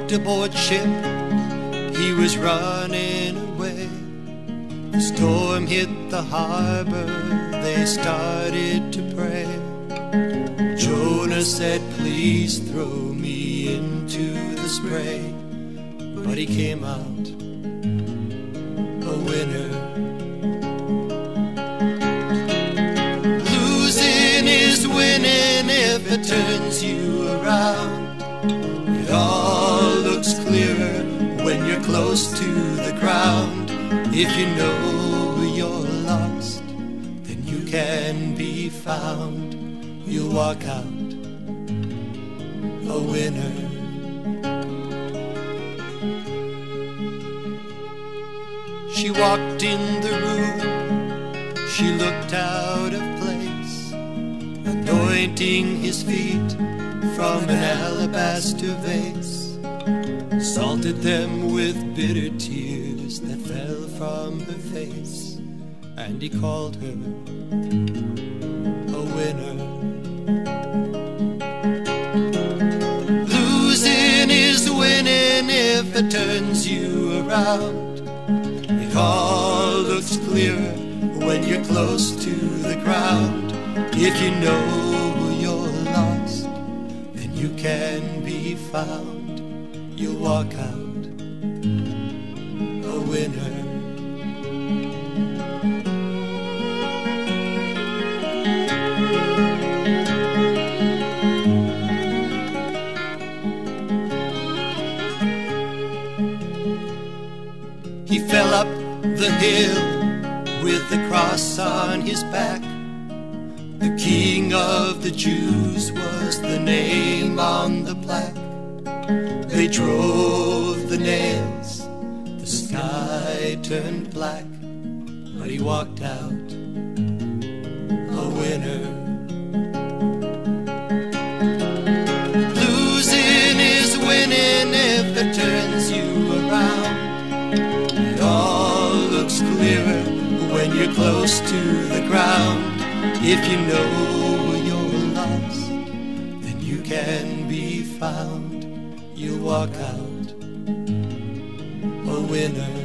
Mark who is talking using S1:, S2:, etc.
S1: walked aboard ship, he was running away. The storm hit the harbor, they started to pray. Jonah said, please throw me into the spray. But he came out a winner. Losing is winning if it turns you around. It all looks clearer when you're close to the ground. If you know you're lost, then you can be found. You'll walk out a winner. She walked in the room, she looked out of place, anointing his feet from an alabaster vase, salted them with bitter tears that fell from her face, and he called her a winner. Losing is winning if it turns you around. It all looks clearer when you're close to the ground. If you know you're lost, then you can be found. You walk out a winner. He fell up the hill with the cross on his back. The King of the Jews was the name on the plaque. They drove the nails, the sky turned black, but he walked out a winner. Losing is winning if it turns you around. It all looks clearer when you're close to the ground. If you know you're lost, then you can be found. You walk out a winner.